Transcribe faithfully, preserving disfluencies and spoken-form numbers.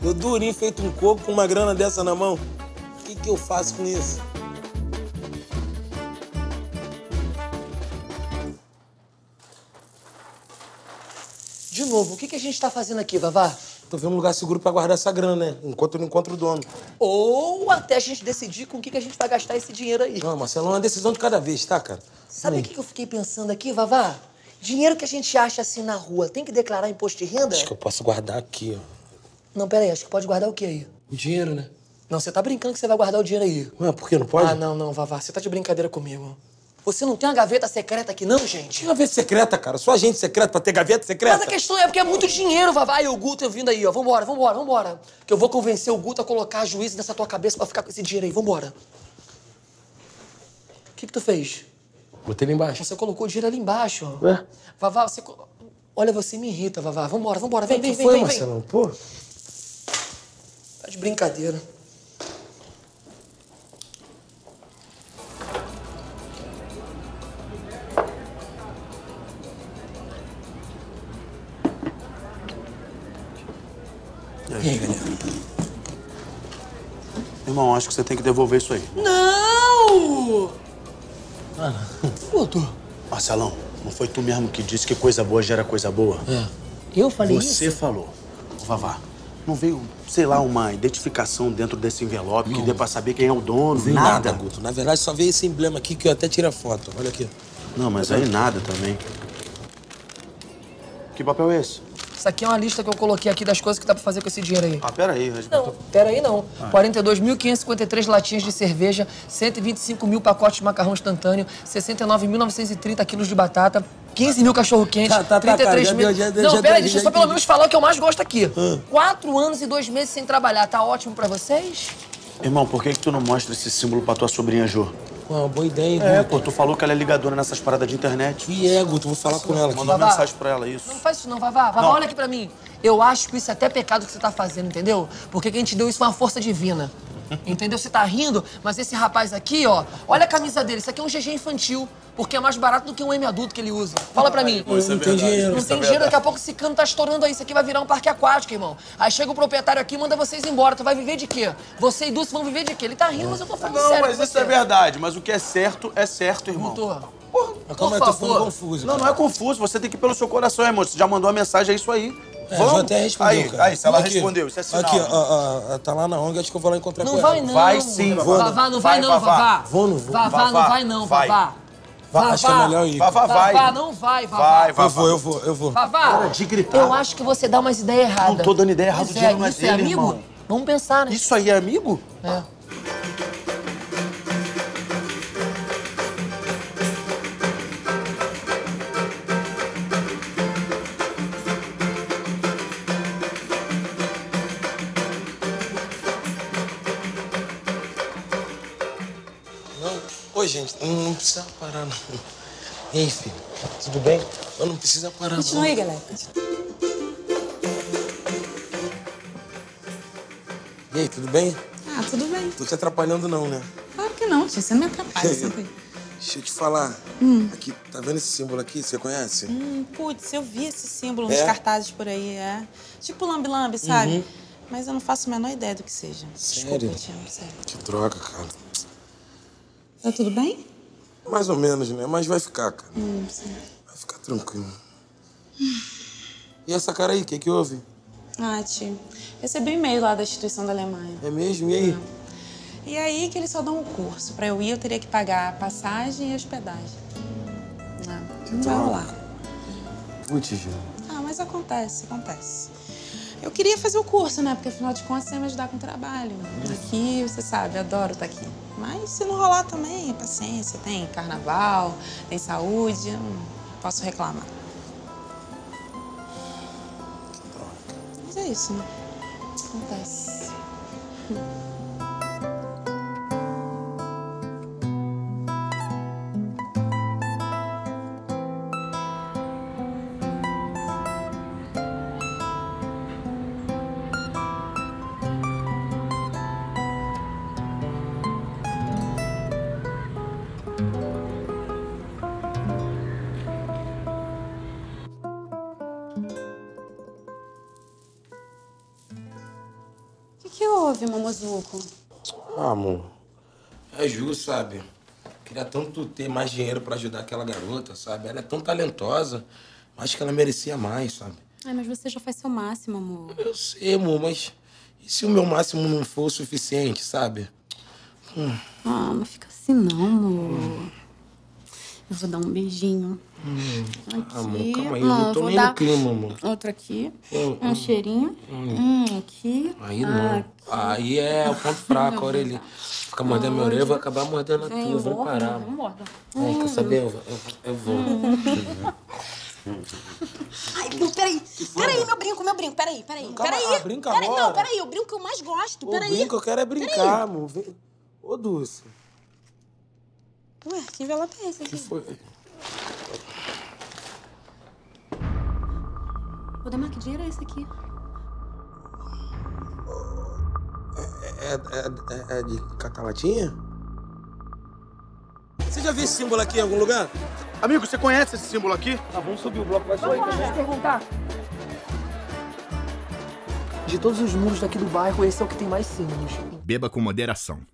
Eu durinho, feito um coco, com uma grana dessa na mão. O que que eu faço com isso? De novo, o que que a gente tá fazendo aqui, Vavá? Tô vendo um lugar seguro pra guardar essa grana, né? Enquanto eu não encontro o dono. Ou até a gente decidir com o que que a gente vai gastar esse dinheiro aí. Não, Marcelo, é uma decisão de cada vez, tá, cara? Sabe o que que eu fiquei pensando aqui, Vavá? Dinheiro que a gente acha assim na rua, tem que declarar imposto de renda? Acho que eu posso guardar aqui, ó. Não, pera aí, acho que pode guardar o quê aí? O dinheiro, né? Não, você tá brincando que você vai guardar o dinheiro aí. Ué, por que não pode? Ah, não, não, Vavá, você tá de brincadeira comigo. Você não tem uma gaveta secreta aqui não, gente? Que gaveta secreta, cara? Sou agente secreto pra ter gaveta secreta? Mas a questão é porque é muito dinheiro, Vavá. E o Guto vindo aí, ó. Vambora, vambora, vambora. Que eu vou convencer o Guto a colocar juízo nessa tua cabeça pra ficar com esse dinheiro aí. Vambora. O que que tu fez? Botei lá embaixo. Você colocou o dinheiro ali embaixo, ó. Ué? Vavá, você... Olha, você me irrita, Vavá. Vambora, vambora. Vem, O vem, que vem, foi, vem, vem. Marcelão? Pô. Tá de brincadeira. E aí, galera? Irmão, acho que você tem que devolver isso aí. Não! Ah, não. Guto. Marcelão, não foi tu mesmo que disse que coisa boa gera coisa boa? É. Eu falei Você isso? falou. Ô, Vavá, não veio, sei lá, uma identificação dentro desse envelope Não. que dê pra saber quem é o dono? Não veio nada. nada, Guto. Na verdade, só veio esse emblema aqui que eu até tirei a foto. Olha aqui. Não, mas aí nada também. Que papel é esse? Isso aqui é uma lista que eu coloquei aqui das coisas que dá pra fazer com esse dinheiro aí. Ah, peraí, Rasgato. Não, peraí não. quarenta e dois mil quinhentas e cinquenta e três latinhas de cerveja, cento e vinte e cinco mil pacotes de macarrão instantâneo, sessenta e nove mil novecentos e trinta quilos de batata, quinze mil cachorro-quente, Tá, tá, tá, trinta e três cara, mil... já deu, já deu, Não, já peraí, deu, deixa eu já só pelo entendi. menos falar o que eu mais gosto aqui. Ah. Quatro anos e dois meses sem trabalhar, tá ótimo pra vocês? Irmão, por que que tu não mostra esse símbolo pra tua sobrinha Jô? Pô, uma boa ideia, hein, É, Guto? pô, tu falou que ela é ligadora nessas paradas de internet. E é, Guto, vou falar com ela aqui. Manda uma Vavá. mensagem pra ela, isso. Não faz isso não, Vavá. Vavá, Não. olha aqui pra mim. Eu acho que isso é até pecado que você tá fazendo, entendeu? Porque quem te deu isso foi uma força divina. Entendeu? Você tá rindo, mas esse rapaz aqui, ó, olha a camisa dele. Isso aqui é um G G infantil, porque é mais barato do que um M adulto que ele usa. Fala pra mim. Pô, não tem dinheiro. Não tem dinheiro, daqui a pouco esse cano tá estourando aí. Isso aqui vai virar um parque aquático, irmão. Aí chega o proprietário aqui e manda vocês embora. Tu vai viver de quê? Você e Dulce vão viver de quê? Ele tá rindo, mas eu tô falando Não, sério. mas com isso você. é verdade. Mas o que é certo, é certo, irmão. Doutor, Porra, Mas por calma aí, eu tô favor. ficando confuso. não, não é confuso. Você tem que ir pelo seu coração, irmão. Você já mandou a mensagem, é isso aí. É, Vamos? já até respondeu, aí, cara. Aí, se ela Aqui. respondeu, isso é sinal. Aqui, ó, né? ó, ó, tá lá na O N G, acho que eu vou lá encontrar Não com vai ela. não. Vai sim, vou. Vavá, não vai, Vai, não, Vavá. Vavá. Vou, não vou. Vavá, Vavá, não vai não, vai. Vavá. Vai, acho que é melhor ir. Vavá, vai. Vavá, não vai, Vavá. Vai, Eu Vavá. vou, eu vou, eu vou. Vavá, Para de gritar. eu acho que você dá umas ideias erradas. Não tô dando ideia errada, Pois o dinheiro não é isso dele, é amigo? irmão. Vamos pensar, né? Isso aí é amigo? É. Não, oi, gente, não, não precisa parar, não. E aí, filho, tudo bem? Eu não precisa parar, Continua não. aí, galera. E aí, tudo bem? Ah, tudo bem. Tô te atrapalhando, não, né? Claro que não, tia. Você não me atrapalha, senta aí. Deixa eu te falar. Aqui, tá vendo esse símbolo aqui? Você conhece? Hum, putz, eu vi esse símbolo É? nos cartazes por aí, é. Tipo lambe-lambe, sabe? Mas eu não faço a menor ideia do que seja. Sério? Desculpa, tia, sério. Que droga, cara. Tá tudo bem? Mais ou menos, né? Mas vai ficar, cara. Hum, sim. Vai ficar tranquilo. E essa cara aí, o que que houve? Ah, tio, recebi um e-mail lá da instituição da Alemanha. É mesmo? E aí? E aí que eles só dão o curso. Pra eu ir, eu teria que pagar a passagem e a hospedagem. Ah, não vai rolar. Putz, Gil. Ah, mas acontece, acontece. Eu queria fazer o curso, né? Porque afinal de contas você ia me ajudar com o trabalho. Aqui, você sabe, adoro estar aqui. Mas se não rolar também, paciência. Tem carnaval, tem saúde, eu não posso reclamar. Mas é isso, né? Acontece. que houve, Momozuco? Ah, amor, é justo, sabe? Queria tanto ter mais dinheiro pra ajudar aquela garota, sabe? Ela é tão talentosa, acho que ela merecia mais, sabe? Ai, mas você já faz seu máximo, amor. Eu sei, amor, mas e se o meu máximo não for o suficiente, sabe? Hum. Ah, não fica assim não, amor. Hum. Eu vou dar um beijinho. Hum. Aqui. Amor, calma aí, não, eu não tô vou nem dar no clima, amor. Outro aqui. Hum, um hum. cheirinho. Hum. Hum, aqui. Aí não. Aqui. Aí é o ponto fraco, a orelha. Fica mordendo minha orelha, eu vou acabar mordendo a tua. Vem, Vamos morda, parar. vamos morda. Ai, quer saber? Eu, eu, eu vou. Ai, não, peraí. Peraí, meu brinco, meu brinco. Peraí, peraí. Calma, Peraí. ah, brinca peraí. agora. Não, peraí. O brinco que eu mais gosto. O Peraí. brinco, eu quero é brincar, Peraí. amor. Vem. Ô, Dulce. Ué, que envelope é esse O que aqui? foi? Ô, Demar, que dinheiro é esse aqui? É, é, é, é de catalatinha? Você já viu esse símbolo aqui em algum lugar? Amigo, você conhece esse símbolo aqui? Tá, vamos subir, o bloco vai subir. Deixa eu te perguntar. De todos os muros daqui do bairro, esse é o que tem mais símbolos. Beba com moderação.